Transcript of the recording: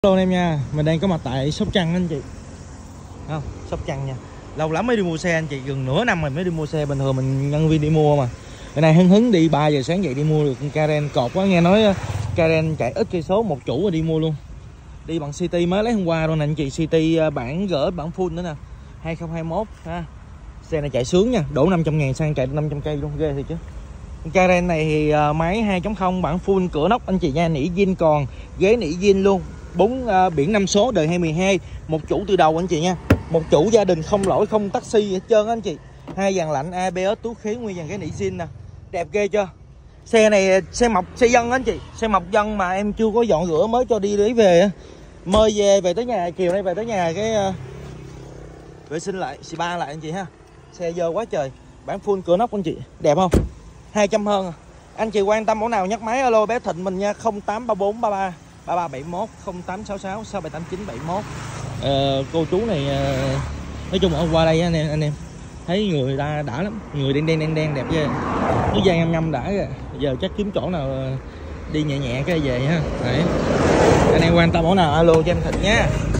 Hello anh em nha, mình đang có mặt tại Sóc Trăng anh chị. Không, Sóc Trăng nha. Lâu lắm mới đi mua xe anh chị, gần nửa năm rồi mới đi mua xe. Bình thường mình nhân viên đi mua mà. Bữa nay hứng đi 3 giờ sáng dậy đi mua được con Karen cột quá, nghe nói Karen chạy ít cây số, một chủ rồi đi mua luôn. Đi bằng City mới lấy hôm qua luôn nè anh chị, City bản gỡ bản full nữa nè. 2021 ha. Xe này chạy sướng nha, đổ 500.000 sang chạy 500 cây luôn, ghê thiệt chứ. Con Karen này thì máy 2.0 bản full cửa nóc anh chị nha, nỉ zin còn, ghế nỉ zin luôn. 4 biển 5 số đời 2012, một chủ từ đầu anh chị nha, một chủ gia đình không lỗi không taxi hết trơn anh chị. 2 dàn lạnh ABS túi khí, nguyên dàn cái nỉ zin nè, đẹp ghê chưa. Xe này xe mộc xe dân anh chị, xe mộc dân mà em chưa có dọn rửa, mới cho đi lấy về, mời về tới nhà, chiều nay về tới nhà cái vệ sinh lại spa lại anh chị ha. Xe dơ quá trời, bản full cửa nóc anh chị, đẹp không, 200 hơn à. Anh chị quan tâm mẫu nào nhắc máy alo bé Thịnh mình nha, 083433 3371 0866 678971. Cô chú này nói chung là qua đây anh em thấy người ta đã lắm, người đen đẹp ghê, nước da ngâm đã kìa. Giờ chắc kiếm chỗ nào đi nhẹ nhẹ cái về ha. Đấy, anh em quan tâm mẫu nào alo cho em Thịnh nha.